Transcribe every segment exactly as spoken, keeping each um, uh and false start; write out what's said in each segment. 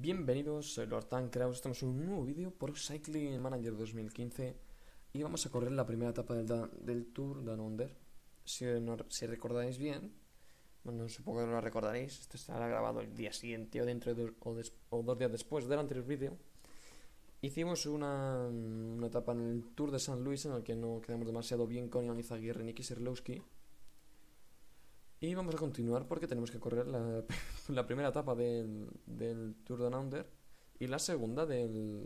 Bienvenidos, soy Lord Tancraus, estamos en un nuevo vídeo por Cycling Manager dos mil quince y vamos a correr la primera etapa del, da- del Tour Down Under. Si, no, si recordáis bien, bueno, supongo que no lo recordaréis, esto estará grabado el día siguiente o dentro de, o, des, o dos días después del anterior vídeo. Hicimos una, una etapa en el Tour de San Luis en el que no quedamos demasiado bien con Ion Izaguirre y Niki Serlowski. Y vamos a continuar porque tenemos que correr la, la primera etapa del, del Tour Down Under y la segunda del,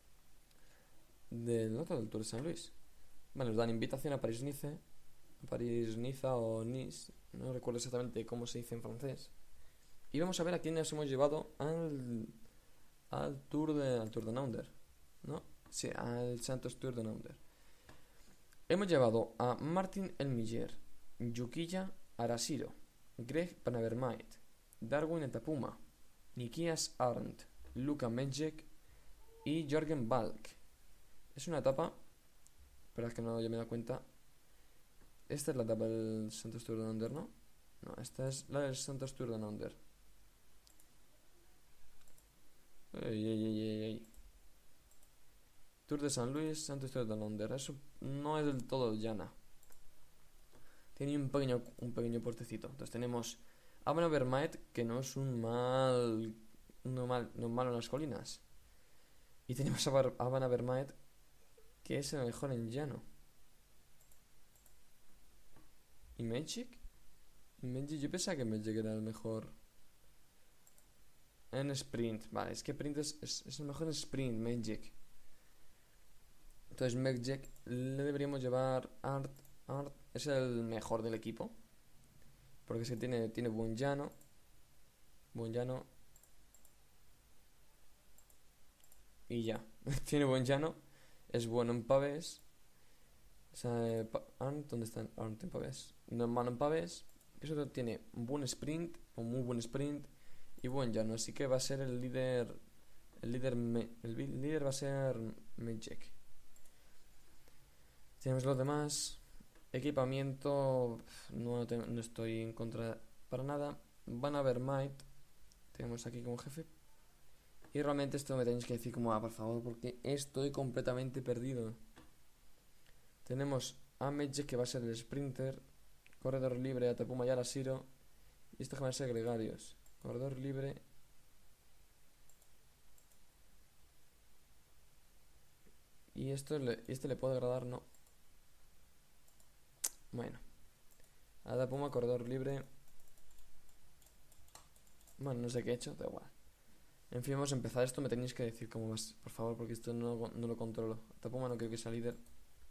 del otro del Tour de San Luis. Vale, nos dan invitación a París-Nice, a París-Niza o Nice, no recuerdo exactamente cómo se dice en francés. Y vamos a ver a quién nos hemos llevado al, al Tour de, al Tour Down Under, ¿no? Sí, al Santos Tour Down Under. Hemos llevado a Martin Elmiger, Yukiya Arashiro, Greg Van Avermaet, Darwin Etapuma, Nikias Arndt, Luka Medjek y Jorgen Balk. Es una etapa, pero es que no ya me he dado cuenta. Esta es la etapa del Santos Tour Down Under, ¿no? No, esta es la del Santos Tour Down Under. Ey, ey, ey, ey, ey. Tour de San Luis, Santos Tour Down Under. Eso no es del todo llana. Tiene un pequeño, un pequeño portecito. Entonces tenemos a Van Avermaet, que no es un mal, no mal, no es malo en las colinas. Y tenemos a, Bar, a Van Avermaet, que es el mejor en llano. ¿Y Medjek? Medjek, yo pensaba que Medjek era el mejor en sprint. Vale, es que sprint es, es, es el mejor en sprint, Medjek. Entonces Medjek le deberíamos llevar Art, Art. Es el mejor del equipo. Porque es que tiene, tiene buen llano. Buen llano. Y ya. Tiene buen llano. Es bueno en pavés. O sea, Arndt, ¿dónde está Arndt en pavés? No es malo en pavés. Eso tiene un buen sprint. Un muy buen sprint. Y buen llano. Así que va a ser el líder. El líder, me, el líder va a ser Medjek. Tenemos los demás. Equipamiento, no, te, no estoy en contra para nada. Van Avermaet, tenemos aquí como jefe. Y realmente esto me tenéis que decir como, ah, por favor, porque estoy completamente perdido. Tenemos a Medjek, que va a ser el sprinter. Corredor libre, Etapuma y Arashiro. Y esto que van a ser gregarios. Corredor libre. Y esto le, este le puede agradar, no. Bueno, Etapuma, corredor libre. Bueno, no sé qué he hecho, da igual. En fin, vamos a empezar esto. Me tenéis que decir cómo vas, por favor, porque esto no, no lo controlo. Etapuma no creo que sea líder.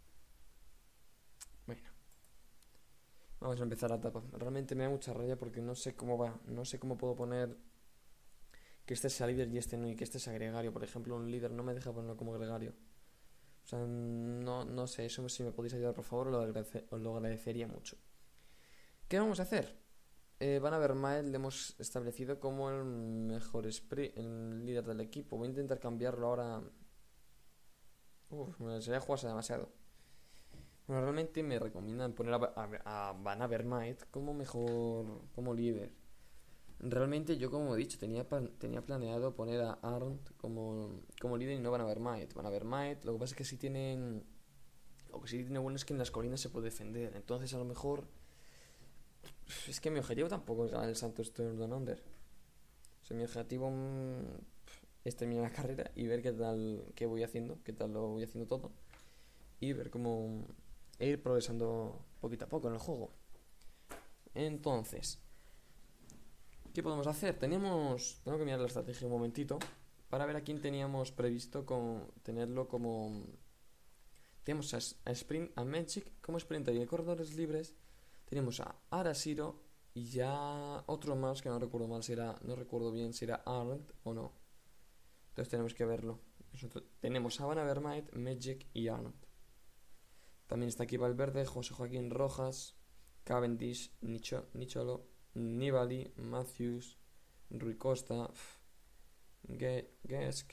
Bueno, vamos a empezar la etapa. Realmente me da mucha rabia porque no sé cómo va. No sé cómo puedo poner que este sea líder y este no, y que este sea gregario. Por ejemplo, un líder no me deja ponerlo como gregario. O sea, no, no sé, eso si me podéis ayudar, por favor, os lo, agradece, os lo agradecería mucho. ¿Qué vamos a hacer? Eh, Van Avermaet le hemos establecido como el mejor sprint, el líder del equipo. Voy a intentar cambiarlo ahora. Uf, me sería jugarse demasiado. Bueno, realmente me recomiendan poner a, a, a Van Avermaet como mejor, como líder. Realmente yo, como he dicho, tenía, tenía planeado poner a Arndt como, como líder y no Van Avermaet. Van Avermaet, lo que pasa es que sí tienen, lo que sí tiene bueno es que en las colinas se puede defender. Entonces a lo mejor es que mi objetivo tampoco es ganar el Santos Tour Down Under. O sea, mi objetivo mmm, es terminar la carrera y ver qué tal, qué voy haciendo, qué tal lo voy haciendo todo. Y ver cómo e ir progresando poquito a poco en el juego. Entonces, ¿qué podemos hacer? Tenemos, tengo que mirar la estrategia un momentito para ver a quién teníamos previsto con, tenerlo como... Tenemos a, a Sprint, a Medjek como sprinter y en corredores libres. Tenemos a Arashiro y ya otro más que no recuerdo mal si era, no recuerdo bien si era Arndt o no. Entonces tenemos que verlo. Nosotros tenemos a Van Avermaet, Medjek y Arndt. También está aquí Valverde, José Joaquín Rojas, Cavendish, Nicho, Nicholo, Nibali, Matthews, Rui Costa, Gesk,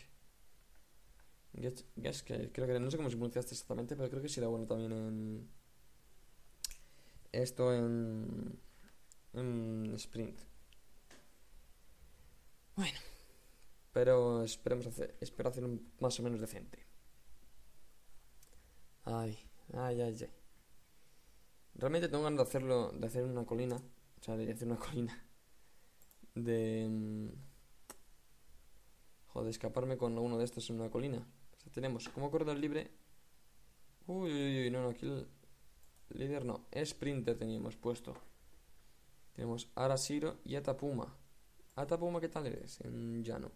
Gesk, creo que no sé cómo se pronuncia exactamente, pero creo que sí era bueno también en esto en, en sprint. Bueno, Pero esperemos hacer, espero hacer un más o menos decente. Ay, ay, ay, ay. Realmente tengo ganas de hacerlo, de hacer una colina. O sea, de hacer una colina. De... mm, Joder, escaparme con uno de estos en una colina. O sea, tenemos como corredor libre. Uy, uy, uy, no, no, aquí el líder no. Sprinter teníamos puesto. Tenemos Arashiro y Atapuma. Atapuma, ¿qué tal eres? En llano.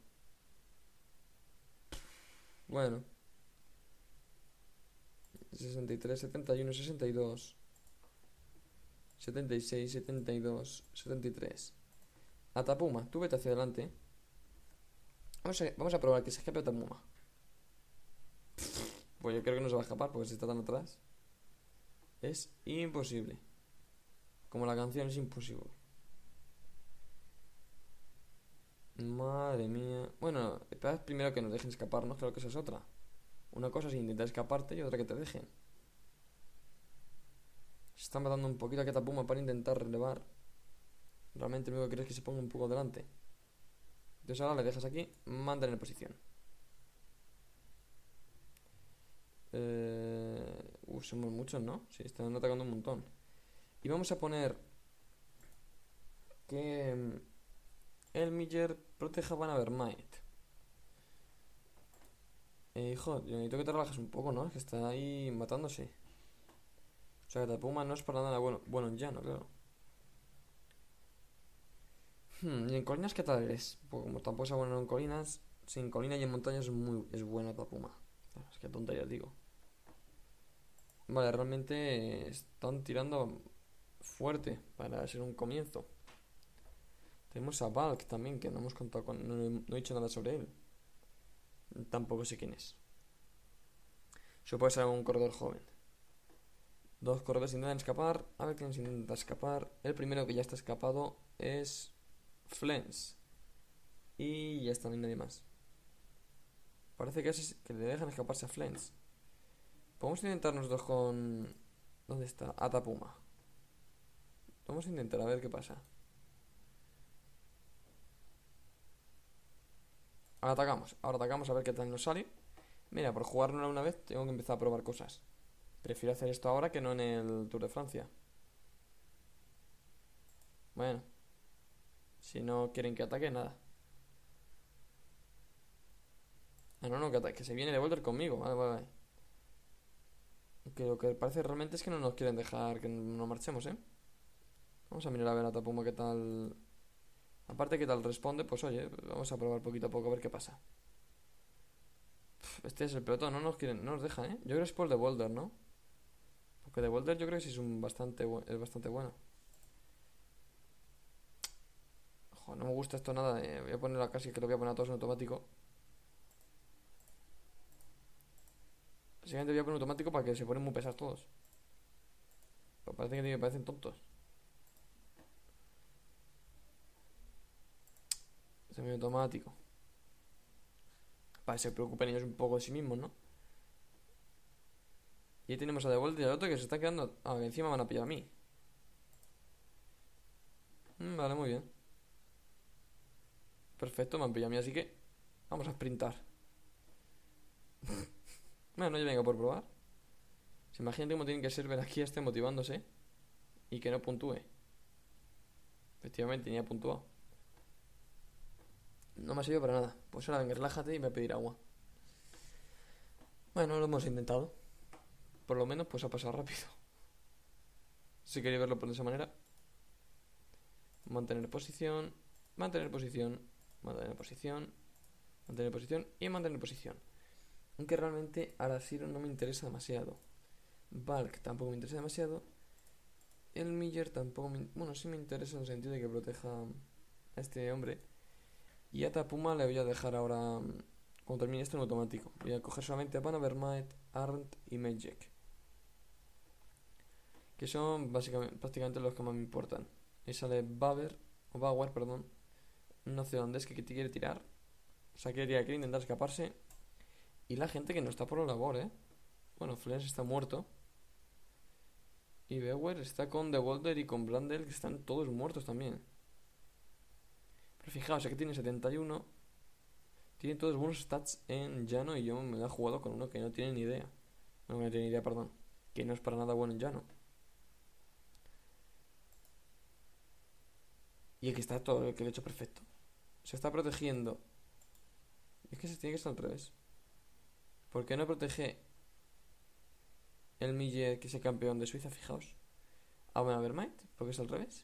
Bueno, sesenta y tres, setenta y uno, sesenta y dos, setenta y seis, setenta y dos, setenta y tres. Atapuma, tú vete hacia adelante. Vamos a, vamos a probar que se escape Atapuma. Pues yo creo que no se va a escapar porque se está tan atrás. Es imposible. Como la canción es imposible. Madre mía. Bueno, espera primero que nos dejen escaparnos, creo que esa es otra. Una cosa es intentar escaparte y otra que te dejen. Se está matando un poquito a Atapuma para intentar relevar. Realmente lo único que quieres es que se ponga un poco delante. Entonces ahora le dejas aquí, mantener posición. Eh... Uh, somos muchos, ¿no? Sí, están atacando un montón. Y vamos a poner que mm, el Miller proteja a Van Avermaet. Eh, hijo, yo necesito que te relajes un poco, ¿no? Es que está ahí matándose. O sea, que Atapuma no es para nada bueno. Bueno, en llano, claro. Hmm, ¿y en colinas qué tal eres? Pues como tampoco es bueno en colinas, sin colina y en montañas es muy es buena Atapuma. Es que tonterías digo. Vale, realmente están tirando fuerte para ser un comienzo. Tenemos a Valk también, que no hemos contado con. No, he- no he dicho nada sobre él. Tampoco sé quién es. Eso puede ser un corredor joven. Dos corredores intentan escapar. A ver quién se intenta escapar. El primero que ya está escapado es Flens. Y ya está, no hay nadie más. Parece que, es, que le dejan escaparse a Flens. Podemos intentar nosotros con... ¿Dónde está? Atapuma. Vamos a intentar a ver qué pasa. Ahora atacamos. Ahora atacamos a ver qué tal nos sale. Mira, por jugárnosla una vez tengo que empezar a probar cosas. Prefiero hacer esto ahora que no en el Tour de Francia. Bueno, si no quieren que ataque, nada. Ah, no, no, que, ataque, que se viene de Volter conmigo. Vale, vale, vale. Que lo que parece realmente es que no nos quieren dejar que nos marchemos, ¿eh? Vamos a mirar a ver a Tapuma qué tal. Aparte qué tal responde, pues oye, vamos a probar poquito a poco a ver qué pasa. Pff, Este es el pelotón, no nos quieren, no nos deja, ¿eh? Yo creo que es por The Boulder, ¿no? Porque The Boulder yo creo que sí es un bastante, bu- es bastante bueno. Ojo, no me gusta esto nada, eh. Voy a ponerla casi que lo voy a poner a todos en automático. Básicamente voy a poner automático para que se ponen muy pesados todos. Pero parece que me parecen tontos. Semi automático. Para que se preocupen ellos un poco de sí mismos, ¿no? Y ahí tenemos a The Boulder y al otro que se está quedando. Ah, que encima van a pillar a mí. Mm, vale, muy bien. Perfecto, me han pillado a mí, así que vamos a sprintar. Bueno, yo venga por probar. Se imagínate cómo tienen que ser ver aquí a este motivándose y que no puntúe. Efectivamente, ni ha puntuado. No me ha servido para nada. Pues ahora venga, relájate y me voy a pedir agua. Bueno, lo hemos intentado. Por lo menos pues ha pasado rápido. Si queréis verlo por esa manera. Mantener posición. Mantener posición. Mantener posición. Mantener posición. Y mantener posición. Aunque realmente Arashiro no me interesa demasiado. Valk tampoco me interesa demasiado. El Miller tampoco me... Bueno, sí me interesa en el sentido de que proteja a este hombre. Y a Tapuma le voy a dejar ahora... Cuando termine esto en automático. Voy a coger solamente a Panavermaet, Arndt y Majek. Que son básicamente, prácticamente los que más me importan. Y sale Bauer, o Bauer, perdón. Un neozelandés que, que te quiere tirar. O sea, que quiere, quiere intentar escaparse. Y la gente que no está por la labor, ¿eh? Bueno, Flens está muerto. Y Bauer está con The Boulder y con Brandel, que están todos muertos también. Pero fijaos, aquí tiene setenta y uno. Tienen todos buenos stats en llano y yo me la he jugado con uno que no tiene ni idea. No, no tiene ni idea, perdón. Que no es para nada bueno en llano. Y aquí está todo, que lo he hecho perfecto. Se está protegiendo. Es que se tiene que ser al revés. ¿Por qué no protege el Miller, que es el campeón de Suiza? Fijaos. Ah, bueno, a ver, Might, porque es al revés.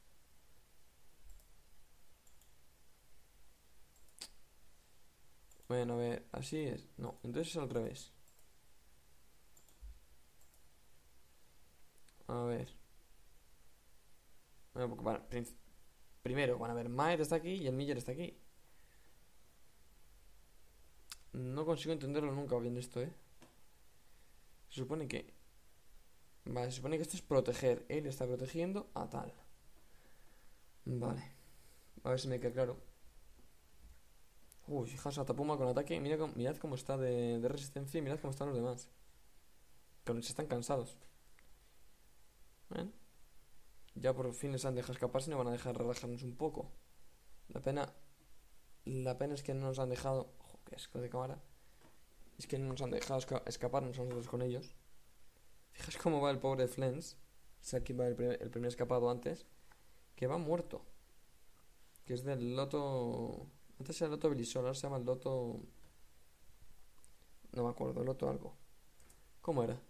Bueno, a ver, así es. No, entonces es al revés. A ver. Bueno, porque van- prin- primero van a ver, Might está aquí y el Miller está aquí. No consigo entenderlo nunca bien esto, ¿eh? Se supone que... Vale, se supone que esto es proteger. Él está protegiendo a tal. Vale. A ver si me queda claro. Uy, fijaos a Tapuma con ataque. Mira cómo- mirad cómo está de, de resistencia y mirad cómo están los demás. Que se están cansados. ¿Ven? Ya por fin les han dejado escaparse y nos van a dejar relajarnos un poco. La pena... La pena es que no nos han dejado... Ojo, qué asco de cámara. Es que no nos han dejado esca- escaparnos a nosotros con ellos. Fijaos cómo va el pobre Flens. O sea, aquí va el primer, el primer escapado antes. Que va muerto. Que es del loto... Antes era el loto Belisol, ahora se llama el loto... No me acuerdo, el loto algo. ¿Cómo era?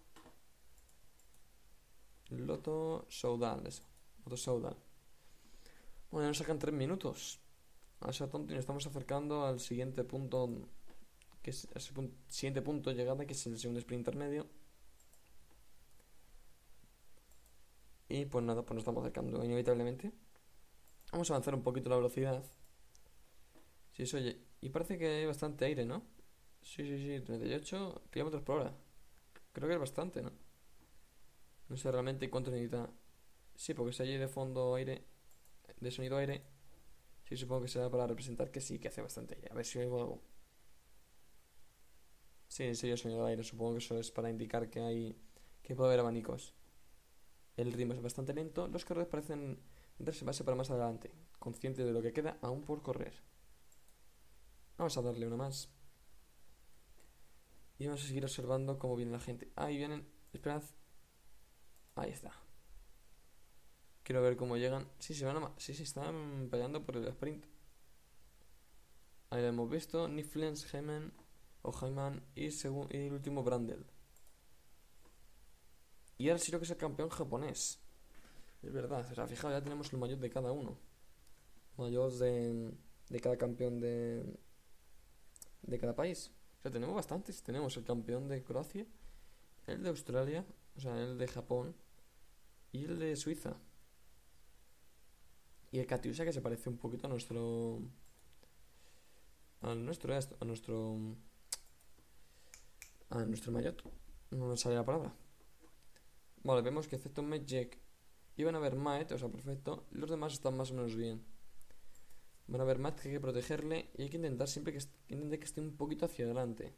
El loto Soudal, eso. Loto Soudal. Bueno, nos sacan tres minutos. A esa tonto y nos estamos acercando al siguiente punto. Que es ese pun- siguiente punto de llegada, que es el segundo sprint intermedio. Y pues nada, pues nos estamos acercando inevitablemente. Vamos a avanzar un poquito la velocidad. Sí, eso, oye. Y parece que hay bastante aire, ¿no? Sí, sí, sí, treinta y ocho kilómetros por hora. Creo que es bastante, ¿no? No sé realmente cuánto necesita. Sí, porque si hay de fondo aire, de sonido aire, sí, supongo que será para representar que sí, que hace bastante aire. A ver si oigo algo. Sí, sí, el sonido de aire, supongo que eso es para indicar que hay, que puede haber abanicos. El ritmo es bastante lento, los corredores parecen reservarse para más adelante, conscientes de lo que queda aún por correr. Vamos a darle una más. Y vamos a seguir observando cómo viene la gente. Ahí vienen, esperad. Ahí está. Quiero ver cómo llegan. Sí, se van a... Sí, sí, están peleando por el sprint. Ahí lo hemos visto. Niflens, Hemen o Hyman y, segun- y el último Brandel. Y ahora sí lo que es el campeón japonés. Es verdad, o sea, fijaos, ya tenemos el maillot de cada uno. Maillot de, de cada campeón de, de cada país. O sea, tenemos bastantes. Tenemos el campeón de Croacia, el de Australia, o sea, el de Japón y el de Suiza. Y el Katyusha, que se parece un poquito a nuestro... A nuestro... A nuestro... A nuestro maillot. No me sale la palabra. Vale, vemos que excepto Medjek y van a ver Maet, o sea, perfecto. Los demás están más o menos bien. Van a ver Maet, que hay que protegerle y hay que intentar siempre que, est- intente que esté un poquito hacia adelante.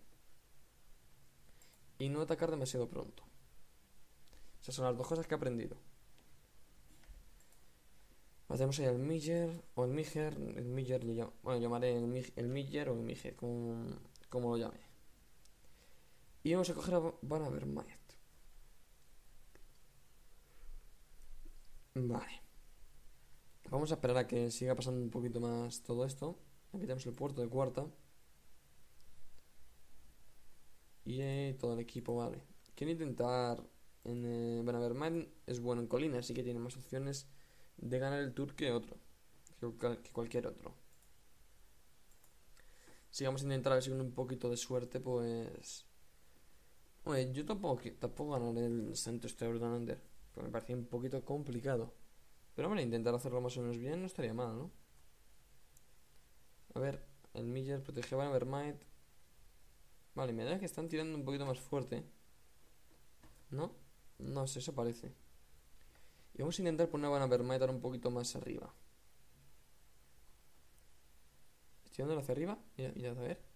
Y no atacar demasiado pronto. Esas son las dos cosas que he aprendido. Vale, tenemos ahí el Miller o el Miger. El Miller le llamo, bueno, llamaré el, Mig- el Miller o el Miger, como, como lo llame. Y vamos a coger a Van a ver Maet. Vale. Vamos a esperar a que siga pasando un poquito más todo esto. Aquí tenemos el puerto de cuarta. Y eh, todo el equipo, vale. Quiero intentar... En, eh, bueno, a ver, Man es bueno en colina, así que tiene más opciones de ganar el Tour que otro. Que, que cualquier otro. Si vamos a intentar a ver si con un poquito de suerte, pues... Oye, yo tampoco, tampoco ganaré el Santos este Down Under. Porque me parecía un poquito complicado. Pero bueno, intentar hacerlo más o menos bien no estaría mal, ¿no? A ver, el Miller protege a Vermight. Vale, me da que están tirando un poquito más fuerte. ¿No? No sé, eso parece. Y vamos a intentar poner a Van Avermaet un poquito más arriba. Estoy dándolo hacia arriba. Mira, mirad, a ver.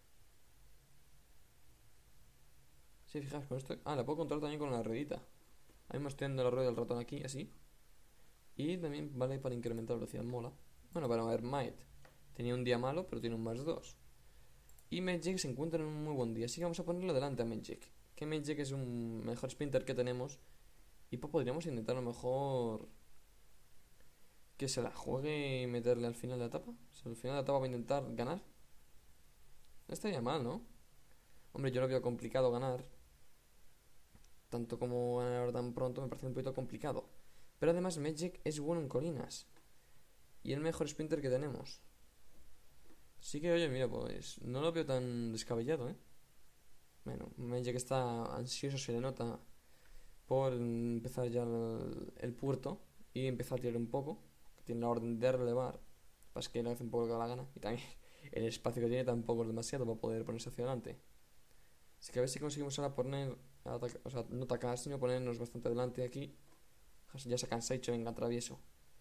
Sí, fijaos con esto. Ah, la puedo controlar también con la ruedita. Ahí me estoy dando la rueda del ratón aquí, así. Y también vale para incrementar la velocidad, mola. Bueno, para Avermaet tenía un día malo, pero tiene un más dos. Y Magic se encuentra en un muy buen día. Así que vamos a ponerlo delante a Magic. Que Magic es un mejor sprinter que tenemos. Y pues podríamos intentar a lo mejor que se la juegue y meterle al final de la etapa. O sea, al final de la etapa va a intentar ganar. No estaría mal, ¿no? Hombre, yo lo veo complicado ganar. Tanto como ganar ahora tan pronto me parece un poquito complicado. Pero además Magic es bueno en colinas. Y el mejor sprinter que tenemos. Así que, oye, mira, pues no lo veo tan descabellado, ¿eh? Bueno, Magic está ansioso, se le nota por empezar ya el, el puerto y empezar a tirar un poco. Tiene la orden de relevar. Pasa que le hace un poco lo que da la gana. Y también el espacio que tiene tampoco es demasiado para poder ponerse hacia adelante. Así que a ver si conseguimos ahora poner, ataca, o sea, no atacar, sino ponernos bastante adelante aquí. Ya se cansa hecho, venga, travieso.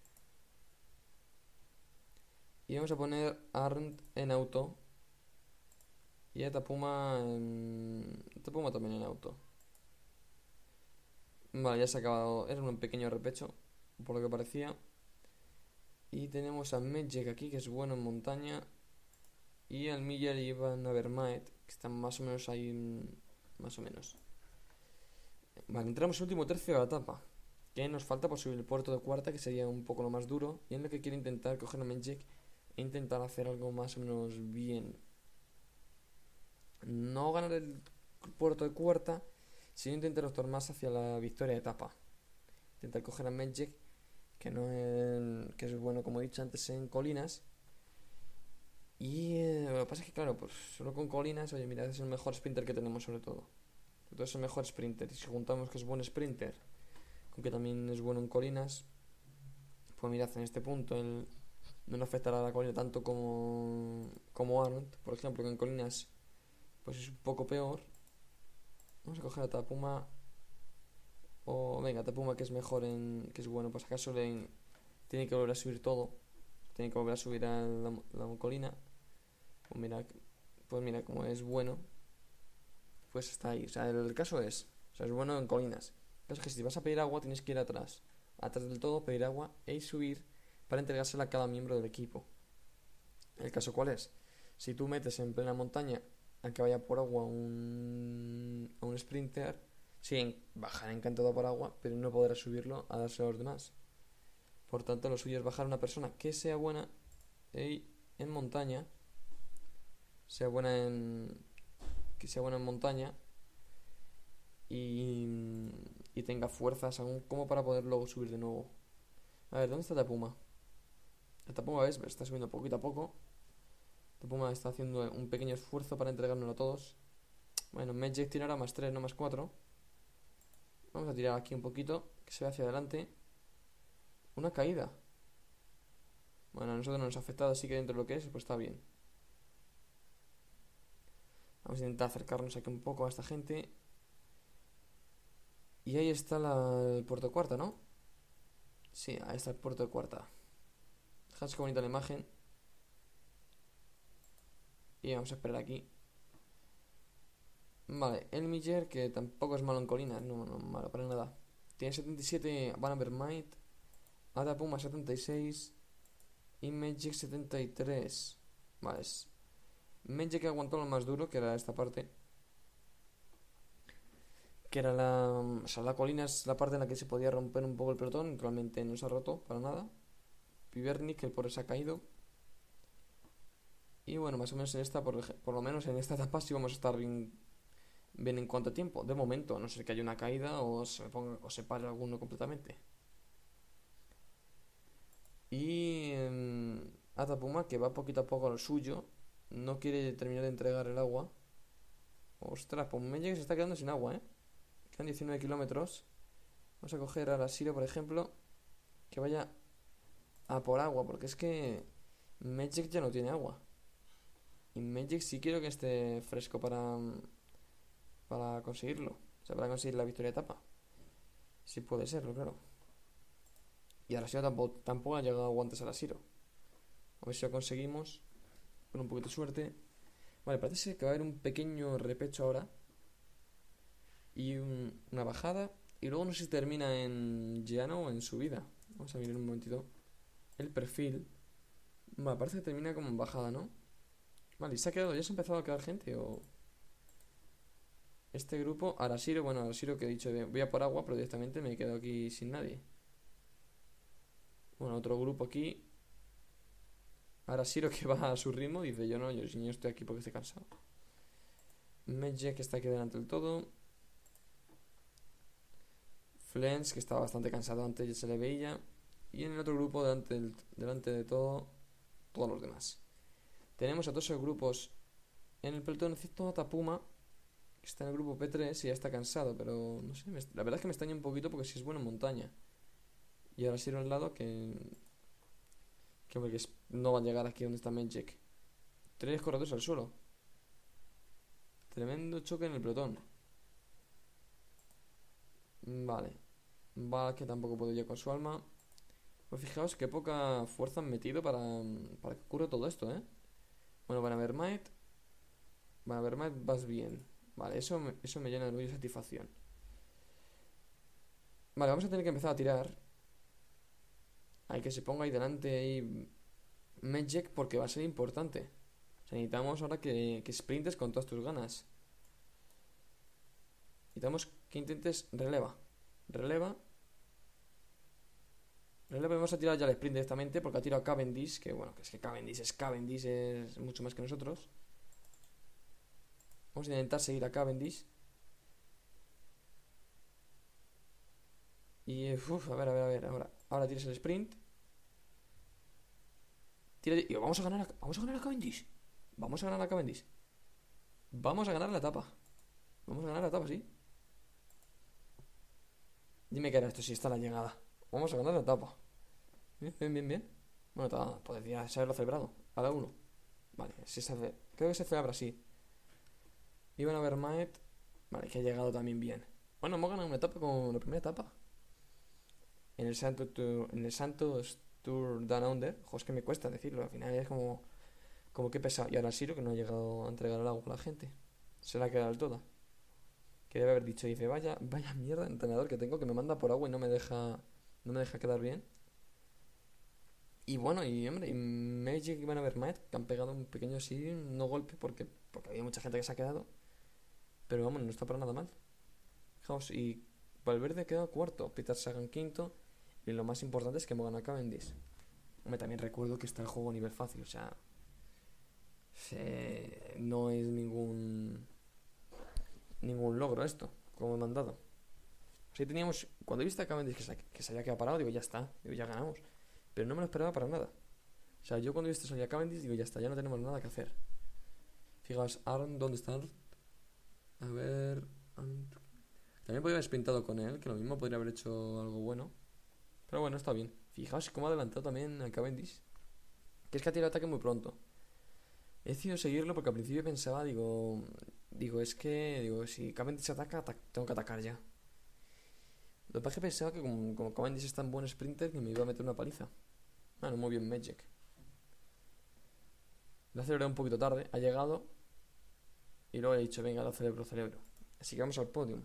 Y vamos a poner Arndt en auto. Y a Tapuma en... Tapuma también en auto. Vale, ya se ha acabado. Era un pequeño repecho, por lo que parecía. Y tenemos a Magic aquí, que es bueno en montaña. Y al Miller y Van Avermaet, que están más o menos ahí. Más o menos. Vale, entramos en el último tercio de la etapa. Que nos falta por subir el puerto de cuarta, que sería un poco lo más duro. Y en lo que quiero intentar coger a Magic e intentar hacer algo más o menos bien. No ganar el puerto de cuarta, sino intentar optar más hacia la victoria de etapa. Intentar coger a Magic, que no es, que es bueno, como he dicho antes, en colinas. Y eh, lo que pasa es que, claro, pues solo con colinas, oye, mira, es el mejor sprinter que tenemos, sobre todo. Entonces es el mejor sprinter. Y si juntamos que es buen sprinter, con que también es bueno en colinas, pues mirad, en este punto él no le afectará a la colina tanto como, como Arnold, por ejemplo, que en colinas pues es un poco peor. Vamos a coger a Tapuma. O venga, Tapuma, que es mejor en. Que es bueno, pues acaso le tiene que volver a subir todo. Tiene que volver a subir a la, la colina. Pues mira, pues mira, como es bueno, pues está ahí. O sea, el, el caso es. O sea, es bueno en colinas. El caso es que si vas a pedir agua, tienes que ir atrás. Atrás del todo, pedir agua e subir para entregársela a cada miembro del equipo. ¿El caso cuál es? Si tú metes en plena montaña a que vaya por agua un, a un sprinter, sí, bajará encantado por agua, pero no podrá subirlo a darse a los demás. Por tanto, lo suyo es bajar a una persona que sea buena en montaña, sea buena en que sea buena en montaña y, y tenga fuerzas aún como para poder luego subir de nuevo. A ver, ¿dónde está Tapuma? La Tapuma, ves, está subiendo poquito a poco. Tapuma está haciendo un pequeño esfuerzo para entregárnoslo a todos. Bueno, Magic tirará más tres, no más cuatro. Vamos a tirar aquí un poquito, que se ve hacia adelante. Una caída. Bueno, a nosotros no nos ha afectado, así que dentro de lo que es, pues está bien. Vamos a intentar acercarnos aquí un poco a esta gente. Y ahí está la, el puerto de cuarta, ¿no? Sí, ahí está el puerto de cuarta. Fijaos qué bonita la imagen. Y vamos a esperar aquí. Vale, el Miller, que tampoco es malo en colinas, no, no malo para nada. Tiene setenta y siete Van Avermaet, Atapuma setenta y seis y Magic setenta y tres. Vale, es Magic aguantó lo más duro, que era esta parte. Que era la... O sea, la colina es la parte en la que se podía romper un poco el pelotón. Naturalmente no se ha roto para nada. Pivernik, que el pobre se ha caído. Y bueno, más o menos en esta, por, por lo menos en esta etapa sí vamos a estar bien, bien en cuánto tiempo. De momento, a no ser que haya una caída o se ponga o se pare alguno completamente. Y eh, Atapuma, que va poquito a poco a lo suyo, no quiere terminar de entregar el agua. Ostras, pues Magic que se está quedando sin agua, ¿eh? Quedan diecinueve kilómetros. Vamos a coger a la Siro, por ejemplo, que vaya a por agua, porque es que Magic ya no tiene agua. Y Magic sí quiero que esté fresco para, para conseguirlo. O sea, para conseguir la victoria de etapa. Sí puede serlo, claro. Y a la Siro tampoco, tampoco ha llegado aguantes a la Siro. A ver si lo conseguimos. Con un poquito de suerte. Vale, parece que va a haber un pequeño repecho ahora. Y un, una bajada. Y luego no sé si termina en llano o en subida. Vamos a mirar un momentito el perfil. Vale, parece que termina como en bajada, ¿no? Vale, ¿y se ha quedado? ¿Ya se ha empezado a quedar gente o...? Este grupo, Arashiro, bueno, Arashiro que he dicho, de- voy a por agua, pero directamente me he quedado aquí sin nadie. Bueno, otro grupo aquí. Arashiro que va a su ritmo, dice yo no, yo, si yo estoy aquí porque estoy cansado. Medje que está aquí delante del todo. Flens que estaba bastante cansado antes, ya se le veía. Y en el otro grupo, delante, del- delante de todo, todos los demás. Tenemos a todos esos grupos en el pelotón, excepto a Tapuma, que está en el grupo P tres y ya está cansado, pero no sé, me- la verdad es que me extraña un poquito porque sí es bueno en montaña. Y ahora sí al lado que, que, hombre, que es- no va a llegar aquí donde está Medjek. Tres corredores al suelo. Tremendo choque en el pelotón. Vale. Va que tampoco puedo yo con su alma. Pues fijaos qué poca fuerza han metido para, para que ocurra todo esto, ¿eh? Bueno, van a ver Might. Van a ver Might, vas bien. Vale, eso me, eso me llena de orgullo y satisfacción. Vale, vamos a tener que empezar a tirar. Hay que se ponga ahí delante ahí Medjek porque va a ser importante. O sea, necesitamos ahora que, que sprintes con todas tus ganas. Necesitamos que intentes releva. Releva. Releva, vamos a tirar ya el sprint directamente porque ha tirado Cavendish. Que bueno, que es que Cavendish es Cavendish, es mucho más que nosotros. Vamos a intentar seguir a Cavendish. Y uff, a ver, a ver, a ver. Ahora, ahora tienes el sprint. Tira, y vamos a ganar a, vamos a ganar a Cavendish. Vamos a ganar a Cavendish. Vamos a ganar la etapa. Vamos a ganar la etapa, sí. Dime que era esto, si está la llegada. Vamos a ganar la etapa. Bien, bien, bien, bien. Bueno, ta- podría haberlo celebrado. A la uno. Vale, si se hace- creo que se celebra así. Iban a ver Maet. Vale, que ha llegado también bien. Bueno, hemos ganado una etapa con la primera etapa. En el Santo Tour, en el Santos Tour Down Under. Ojo, es que me cuesta decirlo. Al final es como, como que pesado. Y ahora Siro que no ha llegado a entregar el agua a la gente. Se la ha quedado toda. Que debe haber dicho, dice, vaya, vaya mierda de entrenador que tengo que me manda por agua y no me deja, no me deja quedar bien. Y bueno, y hombre, y Magic y Van Avermaet que han pegado un pequeño así, no golpe, porque, porque había mucha gente que se ha quedado. Pero vamos, no está para nada mal. Fijaos, y Valverde ha quedado cuarto, Peter Sagan quinto, y lo más importante es que hemos ganado Cavendish. Hombre, también recuerdo que está el juego a nivel fácil, o sea, se- no es ningún ningún logro esto, como me han dado. O sea, teníamos, cuando he visto a Cavendish que se, que se había quedado parado, digo, ya está, digo, ya ganamos. Pero no me lo esperaba para nada. O sea, yo cuando he visto salir a Cavendish, digo, ya está, ya no tenemos nada que hacer. Fijaos, Aaron, ¿dónde está? A ver. Arnold. También podría haber sprintado con él, que lo mismo podría haber hecho algo bueno. Pero bueno, está bien. Fijaos cómo ha adelantado también a Cavendish. Que es que ha tirado ataque muy pronto. He decidido seguirlo porque al principio pensaba, digo. Digo, es que. Digo, si Cavendish ataca, ata- tengo que atacar ya. Lo que pasa es que pensaba que como, como Cavendish es tan buen sprinter que me iba a meter una paliza. Bueno, muy bien, Magic. Lo celebré un poquito tarde, ha llegado. Y luego he dicho, venga, lo celebro, celebro. Así que vamos al podium.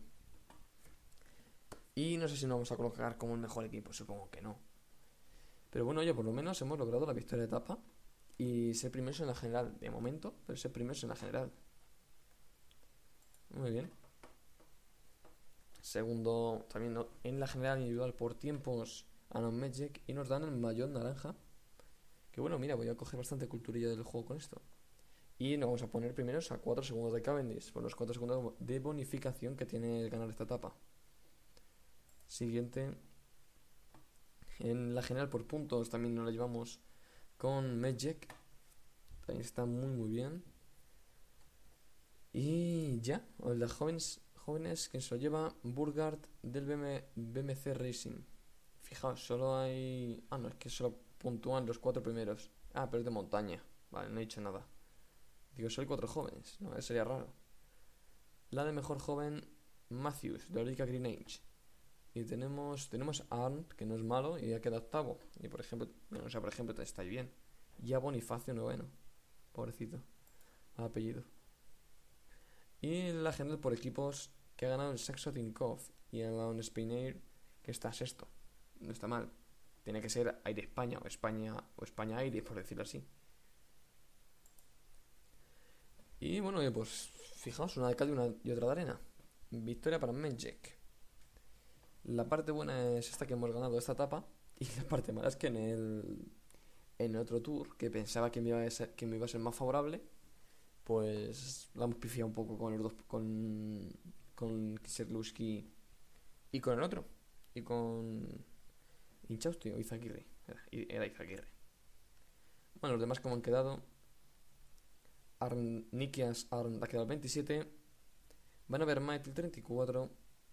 Y no sé si nos vamos a colocar como el mejor equipo, supongo que no. Pero bueno, oye, por lo menos hemos logrado la victoria de etapa y ser primeros en la general, de momento, pero ser primeros en la general. Muy bien. Segundo, también no- en la general individual por tiempos a non Magic y nos dan el maillot naranja. Que bueno, mira, voy a coger bastante culturilla del juego con esto. Y nos vamos a poner primeros a cuatro segundos de Cavendish, por los cuatro segundos de bonificación que tiene el ganar esta etapa. Siguiente. En la general por puntos también nos la llevamos con Magic. También está muy muy bien. Y ya, el de jóvenes, jóvenes que se lo lleva Burgard del B M, B M C Racing. Fijaos, solo hay... Ah, no, es que solo puntúan los cuatro primeros. Ah, pero es de montaña. Vale, no he dicho nada. Digo, solo hay cuatro jóvenes. No, eso sería raro. La de mejor joven, Matthews, de Orica Green Age. Y tenemos tenemos a Arndt, que no es malo, y ya queda octavo. Y por ejemplo, bueno, o sea, por ejemplo, está ahí bien. Y a Bonifacio noveno. Pobrecito. Al apellido. Y la general por equipos que ha ganado el Saxo Tinkoff y el Leon Spinair, que está sexto. No está mal. Tiene que ser Aire España o España o España Aire, por decirlo así. Y bueno, eh, pues fijaos, una de cal y, una, y otra de arena. Victoria para Menjek. La parte buena es esta que hemos ganado esta etapa. Y la parte mala es que en el, en el otro tour, que pensaba que me iba a ser, que me iba a ser más favorable, pues la hemos pifiado un poco con los dos, con, con Kieserlowski y con el otro. Y con Inchausti o Izaguirre. Era, era Izaguirre. Bueno, los demás como han quedado. Arn, Nikias Arn ha quedado el veintisiete. Van a ver Might el treinta y cuatro.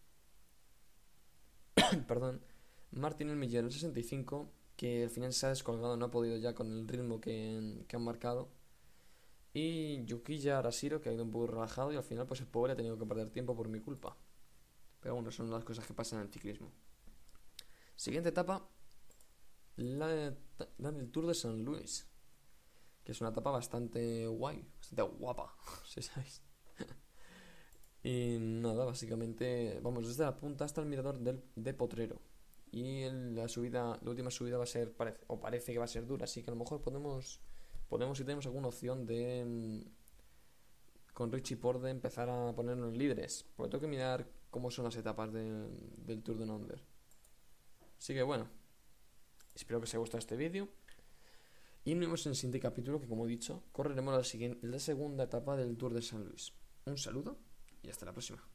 Perdón. Martín el Millón el sesenta y cinco. Que al final se ha descolgado, no ha podido ya con el ritmo que, que han marcado. Y Yukiya Arashiro, que ha ido un poco relajado. Y al final, pues el pobre ha tenido que perder tiempo por mi culpa. Pero bueno, son las cosas que pasan en el ciclismo. Siguiente etapa. La, la del Tour de San Luis. Que es una etapa bastante guay, bastante guapa, si sabéis. Y nada, básicamente, vamos desde la punta hasta el mirador del, de Potrero. Y el- la subida, la última subida va a ser, parece, o parece que va a ser dura, así que a lo mejor podemos, podemos si tenemos alguna opción de, mm, con Richie Porte, de empezar a ponernos líderes. Porque tengo que mirar cómo son las etapas de- del Tour de Nonder. Así que bueno, espero que os haya gustado este vídeo. Y nos vemos en el siguiente capítulo que, como he dicho, correremos la, siguiente, la segunda etapa del Tour de San Luis. Un saludo y hasta la próxima.